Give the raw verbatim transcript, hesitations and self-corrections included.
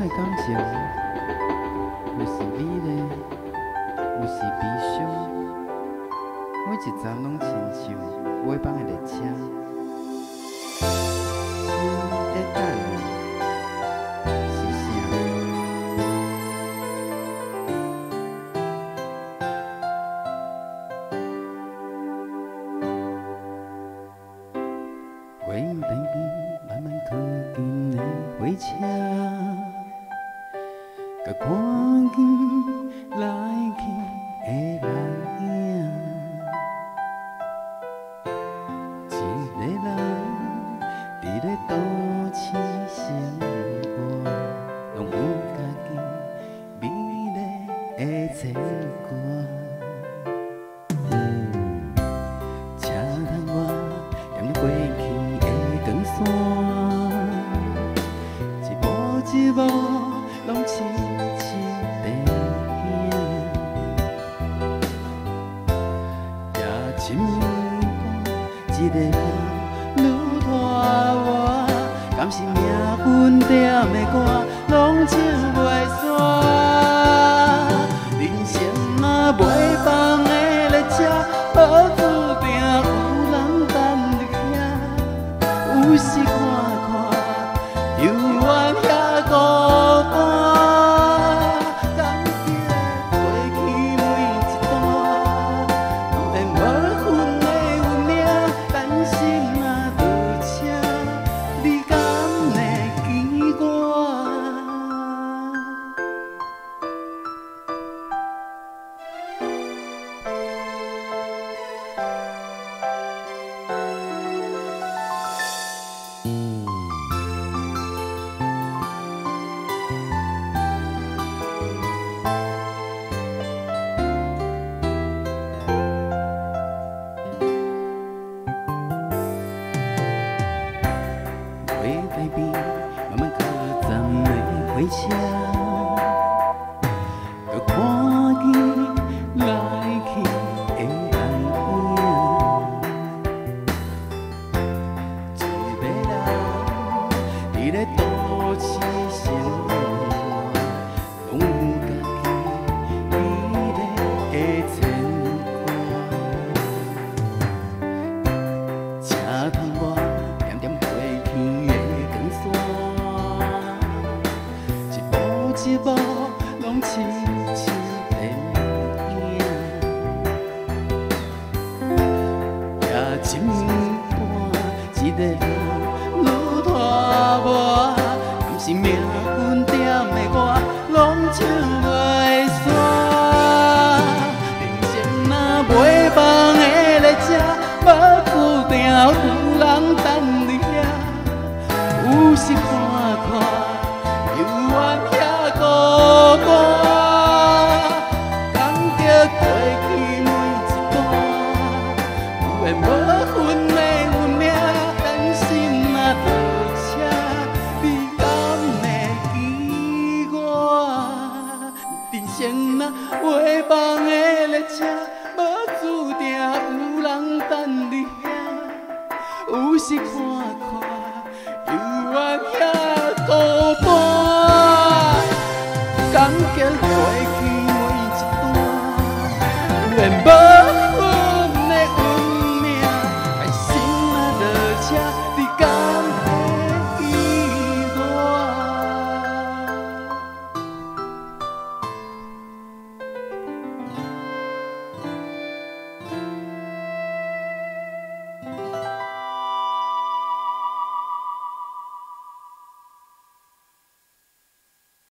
的感情，有时美丽，有时悲伤，每一站拢亲像尾班的列车，心在等你，是啥？回音边边慢慢靠近的火车。 甲看见来去的人影，一个人伫咧都市生活，拢有家己美丽的牵挂。请通我踮过去的光线，一步一步拢亲。 心肝一个人愈拖磨，敢是命运点的歌，拢唱袂煞。人生啊，袂放的列车，无注定有人等你遐。有时看看，犹原遐孤单。 回边慢慢靠站的火车，搁看见来去的人影，一个人伫咧都市生活，拢有家己美丽的牵挂，请通我点点过去的。 一步拢亲像电影，也心肝一个人愈拖磨，敢是命运点的我，拢唱袂煞。人生若袂放的列车，无注定有人等你遐。有时看看，犹原遐。 孤单，感觉过去每一段，有缘无分的运命，等心若倒车，你敢会记我？人生若袂放的列车，无注定有人等你遐。有时看看，犹原遐孤单。 感觉过去每一段，有缘无。